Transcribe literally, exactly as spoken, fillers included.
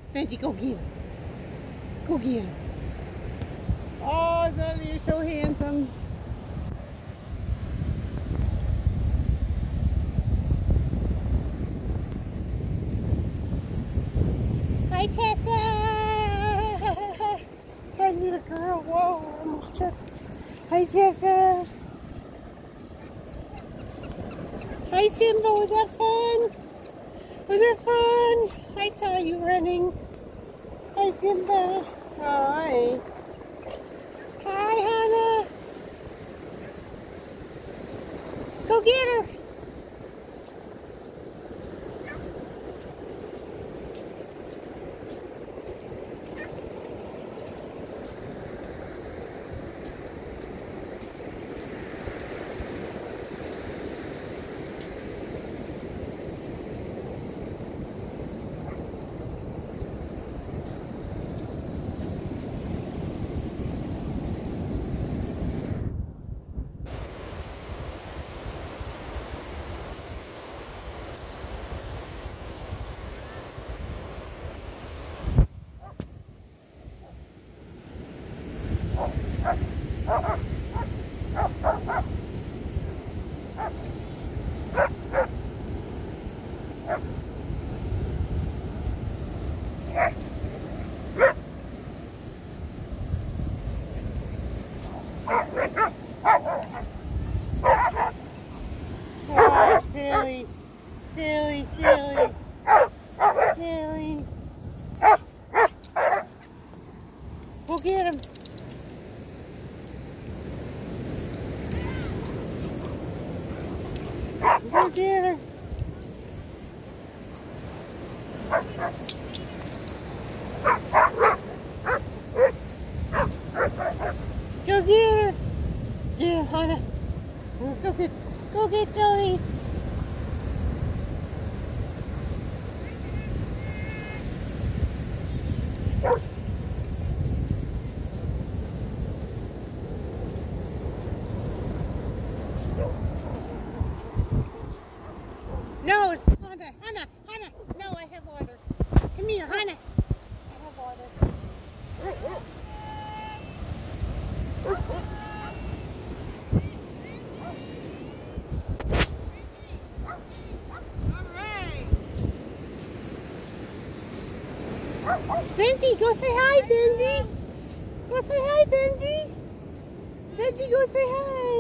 Benji, go get him. Go get him. Oh, Zoltan, you're so handsome. Hi, Tessa. Hi, little girl. Whoa, almost tripped. Hi, Tessa. Hi, Simba. Was that fun? Was it fun? I saw you running. Hi, Simba. Hi. Hi, Hannah. Go get her. Oh, silly, silly, silly, silly. Go get him. Go get her. Go get her. Get her, Hannah. Go get, go get Zoe. No, it's Hannah, Hannah, Hannah. No, I have water. Come here, Hannah. I have water. Benji, go say hi, Benji. Go say hi, Benji. Benji, go say hi.